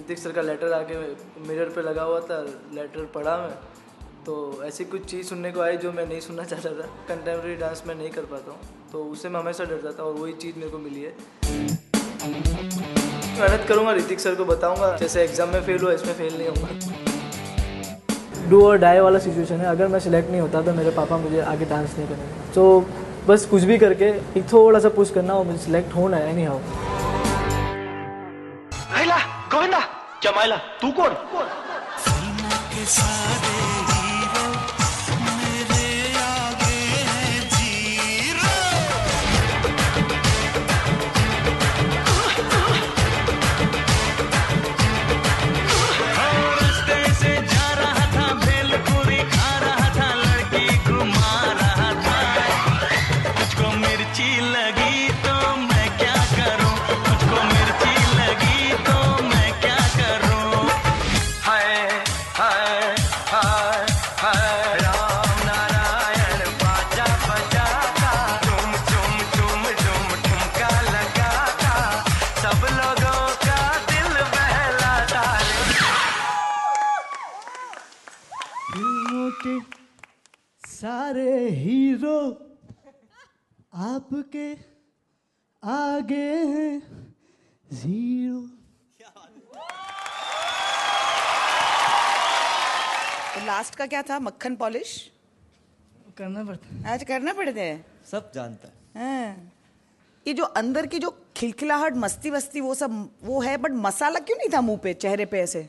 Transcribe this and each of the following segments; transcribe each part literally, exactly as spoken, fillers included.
Hrithik sir का letter आके mirror पे लगा हुआ था, लेटर पढ़ा मैं, तो ऐसी कुछ चीज़ सुनने को आई जो मैं नहीं सुनना चाहता था। कंटेम्प्रेरी डांस मैं नहीं कर पाता हूँ, तो उससे मैं हमेशा डरता था और वही चीज़ मेरे को मिली है। मेहनत करूँगा, ऋतिक सर को बताऊँगा, जैसे एग्ज़ाम में फेल हुआ इसमें फेल नहीं होगा। डू और डाई वाला सिचुएशन है, अगर मैं सिलेक्ट नहीं होता तो मेरे पापा मुझे आगे डांस नहीं करेंगे। तो बस कुछ भी करके एक थोड़ा सा पुश करना और मुझे सिलेक्ट होना है, एनी हाउ। गोविंदा क्या माइला तू कौन? सारे हीरो आपके आगे हैं जीरो। तो लास्ट का क्या था? मक्खन पॉलिश करना पड़ता है। आज करना पड़ता है, सब जानता है। हाँ। ये जो अंदर की जो खिलखिलाहट, मस्ती वस्ती वो सब वो है, बट मसाला क्यों नहीं था मुंह पे, चेहरे पे ऐसे?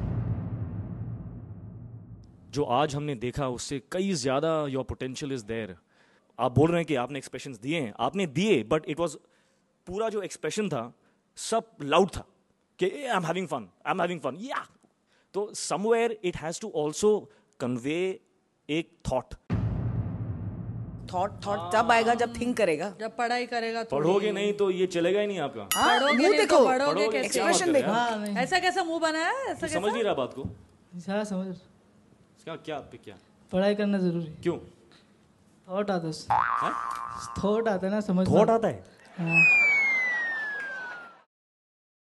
जो आज हमने देखा उससे कई ज्यादा योर पोटेंशियल इज देयर। आप बोल रहे हैं कि आपने एक्सप्रेशंस दिए हैं, आपने दिए, बट इट वाज पूरा जो एक्सप्रेशन था सब लाउड था कि I am having fun, I am having fun, yeah. तो somewhere it has to also convey एक थॉट। थॉट थॉट तब आएगा जब थिंक करेगा, जब पढ़ाई करेगा। पढ़ोगे नहीं तो ये चलेगा ही नहीं आपका। हाँ, पढ़ोगे मुंह नहीं देखो, तो पढ़ोगे कैसे? एक्सप्रेशन देखो। हाँ, ऐसा कैसा मुंह बनाया है? ऐसा समझ नहीं रहा बात को। हाँ समझ। क्या क्या पे क्या पढ़ाई करना जरूरी। क्यों? थॉट आता है, थॉट आता है ना, समझ। थॉट आता है। हाँ।